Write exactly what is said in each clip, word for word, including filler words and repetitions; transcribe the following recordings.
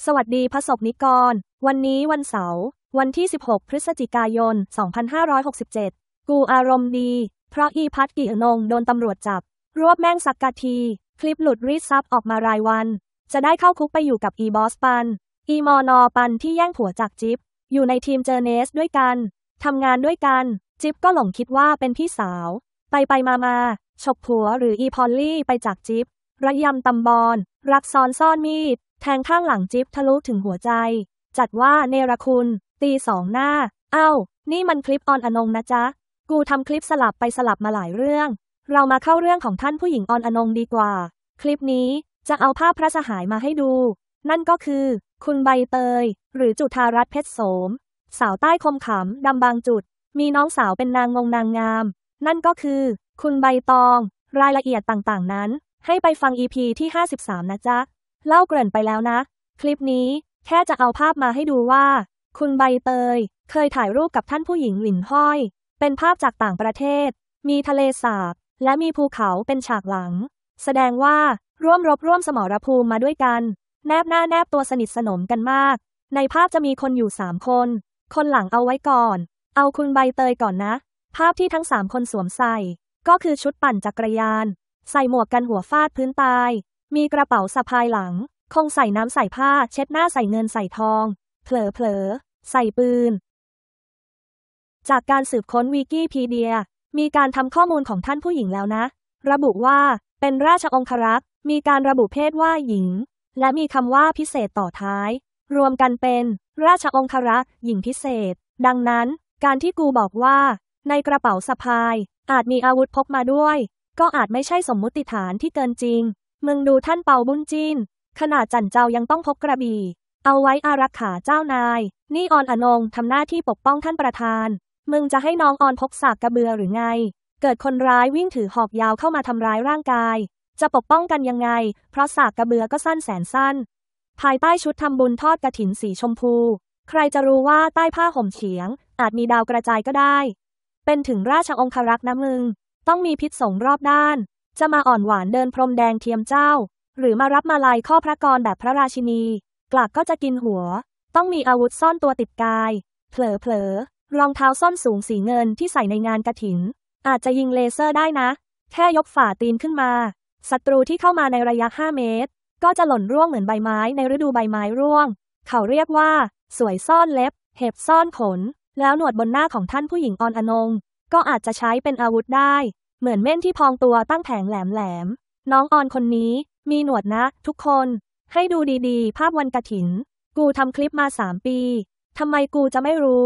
สวัสดีประสบนิกรวันนี้วันเสาร์วันที่สิบหกพฤศจิกายนสองพันห้าร้อยหกสิบเจ็ดกูอารมณ์ดีเพราะอีพัทกิอนงโดนตำรวจจับรวบแม่งสักกะทีคลิปหลุดรีดทรัพย์ออกมารายวันจะได้เข้าคุกไปอยู่กับอีบอสปันอีมอนอปันที่แย่งผัวจากจิ๊บอยู่ในทีมเจอเนสด้วยกันทำงานด้วยกันจิ๊บก็หลงคิดว่าเป็นพี่สาวไปไปมามาฉกผัวหรืออีพอลลี่ไปจากจิ๊บระยำตำบอนรักซ้อนซ่อนมีดแทงข้างหลังจิ๊บทะลุถึงหัวใจจัดว่าเนรคุณตีสองหน้าเอ้านี่มันคลิปออนอนงนะจ๊ะกูทำคลิปสลับไปสลับมาหลายเรื่องเรามาเข้าเรื่องของท่านผู้หญิงออนอนงดีกว่าคลิปนี้จะเอาภาพพระสหายมาให้ดูนั่นก็คือคุณใบเตยหรือจุฑารัตน์เพชรโสมสาวใต้คมขำดำบางจุดมีน้องสาวเป็นนางงงนางงามนั่นก็คือคุณใบตองรายละเอียดต่างๆนั้นให้ไปฟัง อี พี ที่ห้าสิบสามนะจ๊ะเล่าเกริ่นไปแล้วนะคลิปนี้แค่จะเอาภาพมาให้ดูว่าคุณใบเตยเคยถ่ายรูปกับท่านผู้หญิงหลินห้อยเป็นภาพจากต่างประเทศมีทะเลสาบและมีภูเขาเป็นฉากหลังแสดงว่าร่วมรบร่วมสมรภูมิมาด้วยกันแนบหน้าแนบตัวสนิทสนมกันมากในภาพจะมีคนอยู่สามคนคนหลังเอาไว้ก่อนเอาคุณใบเตยก่อนนะภาพที่ทั้งสามคนสวมใส่ก็คือชุดปั่นจักรยานใส่หมวกกันหัวฟาดพื้นตายมีกระเป๋าสะพายหลังคงใส่น้ำใส่ผ้าเช็ดหน้าใส่เงินใส่ทองเผลอเผลอใส่ปืนจากการสืบค้นวิกิพีเดียมีการทำข้อมูลของท่านผู้หญิงแล้วนะระบุว่าเป็นราชองครักษ์มีการระบุเพศว่าหญิงและมีคำว่าพิเศษต่อท้ายรวมกันเป็นราชองครักษ์หญิงพิเศษดังนั้นการที่กูบอกว่าในกระเป๋าสะพายอาจมีอาวุธพกมาด้วยก็อาจไม่ใช่สมมุติฐานที่เกินจริงมึงดูท่านเปาบุญจีนขนาดจั่นเจ้ายังต้องพกกระบี่เอาไว้อารักขาเจ้านายนี่ออนอนงทำหน้าที่ปกป้องท่านประธานมึงจะให้น้องออนพกสากกระเบือหรือไงเกิดคนร้ายวิ่งถือหอกยาวเข้ามาทำร้ายร่างกายจะปกป้องกันยังไงเพราะสากกระเบือก็สั้นแสนสั้นภายใต้ชุดทำบุญทอดกฐินสีชมพูใครจะรู้ว่าใต้ผ้าห่มเฉียงอาจมีดาวกระจายก็ได้เป็นถึงราชองครักษ์นะมึงต้องมีพิษสงรอบด้านจะมาอ่อนหวานเดินพรมแดงเทียมเจ้าหรือมารับมาลัยข้อพระกรแบบพระราชินีกลากก็จะกินหัวต้องมีอาวุธซ่อนตัวติดกายเผลอเผลอรองเท้าส้นสูงสีเงินที่ใส่ในงานกฐินอาจจะยิงเลเซอร์ได้นะแค่ยกฝ่าตีนขึ้นมาศัตรูที่เข้ามาในระยะห้าเมตรก็จะหล่นร่วงเหมือนใบไม้ในฤดูใบไม้ร่วงเขาเรียกว่าสวยซ่อนเล็บเห็บซ่อนขนแล้วหนวดบนหน้าของท่านผู้หญิงออนอนงก็อาจจะใช้เป็นอาวุธได้เหมือนเม่นที่พองตัวตั้งแผงแหลมๆน้องออนคนนี้มีหนวดนะทุกคนให้ดูดีๆภาพวันกฐินกูทำคลิปมาสามปีทำไมกูจะไม่รู้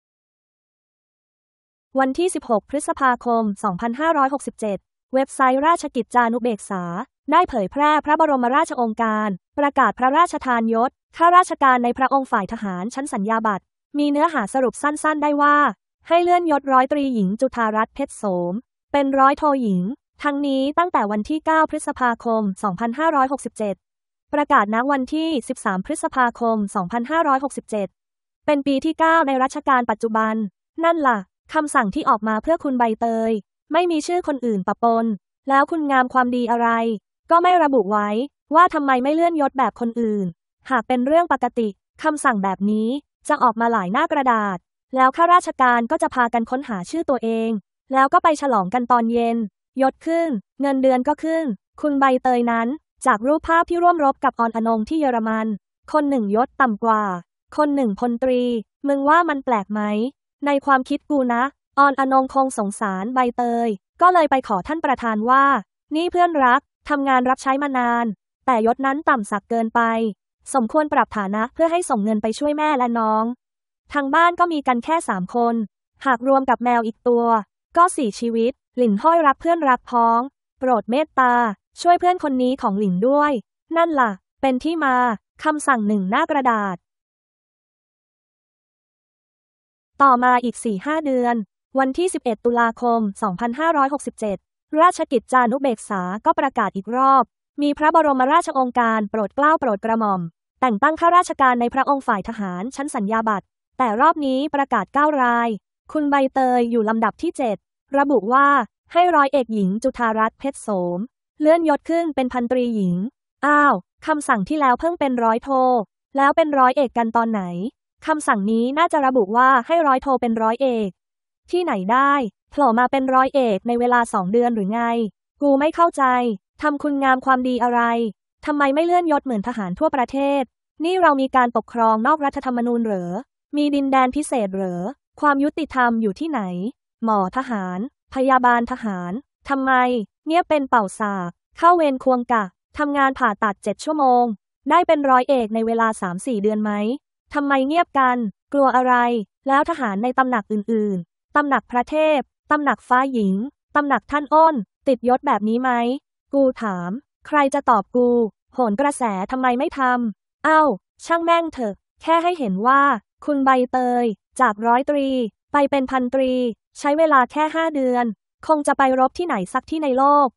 วันที่สิบหกพฤษภาคมสองพันห้าร้อยหกสิบเจ็ดเว็บไซต์ราชกิจจานุเบกษาได้เผยแพร่พระบรมราชโองการประกาศพระราชทานยศข้าราชการในพระองค์ฝ่ายทหารชั้นสัญญาบัตรมีเนื้อหาสรุปสั้นๆได้ว่าให้เลื่อนยศร้อยตรีหญิงจุฑารัตน์เพชรโสมเป็นร้อยโทหญิงทั้งนี้ตั้งแต่วันที่เก้าพฤษภาคมสองพันห้าร้อยหกสิบเจ็ดประกาศณวันที่สิบสามพฤษภาคมสองพันห้าร้อยหกสิบเจ็ดเป็นปีที่เก้าในรัชกาลปัจจุบันนั่นล่ะคำสั่งที่ออกมาเพื่อคุณใบเตยไม่มีชื่อคนอื่นปะปนแล้วคุณงามความดีอะไรก็ไม่ระบุไว้ว่าทำไมไม่เลื่อนยศแบบคนอื่นหากเป็นเรื่องปกติคำสั่งแบบนี้จะออกมาหลายหน้ากระดาษแล้วข้าราชการก็จะพากันค้นหาชื่อตัวเองแล้วก็ไปฉลองกันตอนเย็นยศขึ้นเงินเดือนก็ขึ้นคุณใบเตยนั้นจากรูปภาพที่ร่วมรบกับออนอนงที่เยอรมันคนหนึ่งยศต่ำกว่าคนหนึ่งพลตรีมึงว่ามันแปลกไหมในความคิดกูนะออนอนงคงสงสารใบเตยก็เลยไปขอท่านประธานว่านี่เพื่อนรักทำงานรับใช้มานานแต่ยศนั้นต่ำสักเกินไปสมควรปรับฐานะเพื่อให้ส่งเงินไปช่วยแม่และน้องทางบ้านก็มีกันแค่สามคนหากรวมกับแมวอีกตัวก็สี่ชีวิตหลินห้อยรักเพื่อนรักพ้องโปรดเมตตาช่วยเพื่อนคนนี้ของหลินด้วยนั่นล่ะเป็นที่มาคำสั่งหนึ่งหน้ากระดาษต่อมาอีก สี่ห้า เดือนวันที่สิบเอ็ดตุลาคมสองพันห้าร้อยหกสิบเจ็ดราชกิจจานุเบกษาก็ประกาศอีกรอบมีพระบรมราชโองการโปรดเกล้าโปรดกระหม่อมแต่งตั้งข้าราชการในพระองค์ฝ่ายทหารชั้นสัญญาบัตรแต่รอบนี้ประกาศเก้ารายคุณใบเตยอยู่ลำดับที่เจ็ดระบุว่าให้ร้อยเอกหญิงจุฑารัตน์เพชรโสมเลื่อนยศขึ้นเป็นพันตรีหญิงอ้าวคำสั่งที่แล้วเพิ่งเป็นร้อยโทแล้วเป็นร้อยเอกกันตอนไหนคำสั่งนี้น่าจะระบุว่าให้ร้อยโทเป็นร้อยเอกที่ไหนได้โผล่มาเป็นร้อยเอกในเวลาสองเดือนหรือไงกูไม่เข้าใจทำคุณงามความดีอะไรทำไมไม่เลื่อนยศเหมือนทหารทั่วประเทศนี่เรามีการปกครองนอกรัฐธรรมนูญเหรอมีดินแดนพิเศษเหรอความยุติธรรมอยู่ที่ไหนหมอทหารพยาบาลทหารทำไมเงียบเป็นเป่าสากเข้าเวรควงกะทำงานผ่าตัดเจ็ดชั่วโมงได้เป็นร้อยเอกในเวลา สามถึงสี่ เดือนไหมทำไมเงียบกันกลัวอะไรแล้วทหารในตำหนักอื่นๆตำหนักพระเทพตำหนักฟ้าหญิงตำหนักท่านอ้นติดยศแบบนี้ไหมกูถามใครจะตอบกูโหนกระแสทำไมไม่ทำเอ้าช่างแม่งเถอะแค่ให้เห็นว่าคุณใบเตยจากร้อยตรีไปเป็นพันตรีใช้เวลาแค่ห้าเดือนคงจะไปรบที่ไหนสักที่ในโลก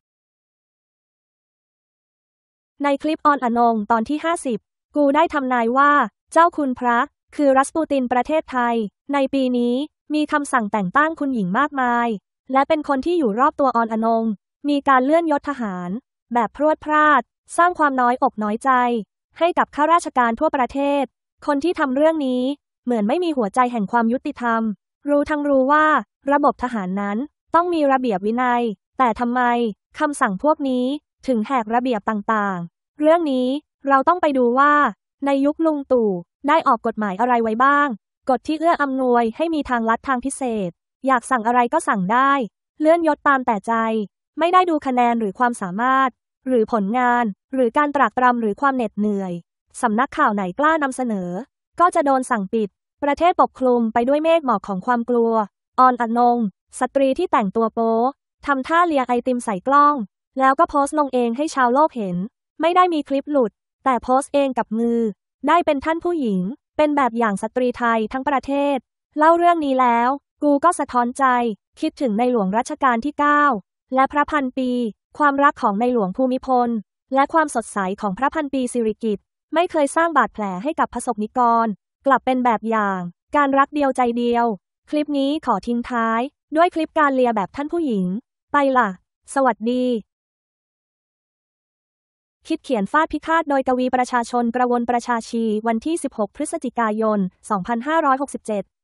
ในคลิปออนอนงตอนที่ห้าสิบกูได้ทำนายว่าเจ้าคุณพระคือรัสปูตินประเทศไทยในปีนี้มีคำสั่งแต่งตั้งคุณหญิงมากมายและเป็นคนที่อยู่รอบตัวออนอนงมีการเลื่อนยศทหารแบบพรวดพราดสร้างความน้อยอกน้อยใจให้กับข้าราชการทั่วประเทศคนที่ทำเรื่องนี้เหมือนไม่มีหัวใจแห่งความยุติธรรมรู้ทั้งรู้ว่าระบบทหารนั้นต้องมีระเบียบวินัยแต่ทำไมคำสั่งพวกนี้ถึงแหกระเบียบต่างๆเรื่องนี้เราต้องไปดูว่าในยุคลุงตู่ได้ออกกฎหมายอะไรไว้บ้างกฎที่เอื้ออำนวยให้มีทางลัดทางพิเศษอยากสั่งอะไรก็สั่งได้เลื่อนยศตามแต่ใจไม่ได้ดูคะแนนหรือความสามารถหรือผลงานหรือการตรากตรำหรือความเหน็ดเหนื่อยสำนักข่าวไหนกล้านำเสนอก็จะโดนสั่งปิดประเทศปกคลุมไปด้วยเมฆหมอกของความกลัวออนอนงสตรีที่แต่งตัวโป๊ทำท่าเลียไอติมใส่กล้องแล้วก็โพสต์ลงเองให้ชาวโลกเห็นไม่ได้มีคลิปหลุดแต่โพสต์เองกับมือได้เป็นท่านผู้หญิงเป็นแบบอย่างสตรีไทยทั้งประเทศเล่าเรื่องนี้แล้วกูก็สะท้อนใจคิดถึงในหลวงรัชกาลที่เก้าและพระพันปีความรักของในหลวงภูมิพลและความสดใสของพระพันปีสิริกิติ์ไม่เคยสร้างบาดแผลให้กับประสบนิกรกลับเป็นแบบอย่างการรักเดียวใจเดียวคลิปนี้ขอทิ้งท้ายด้วยคลิปการเลียแบบท่านผู้หญิงไปล่ะสวัสดีคิดเขียนฟาดพิฆาตโดยกวีประชาชนกระวนประชาชีวันที่สิบหกพฤศจิกายนสองพันห้าร้อยหกสิบเจ็ด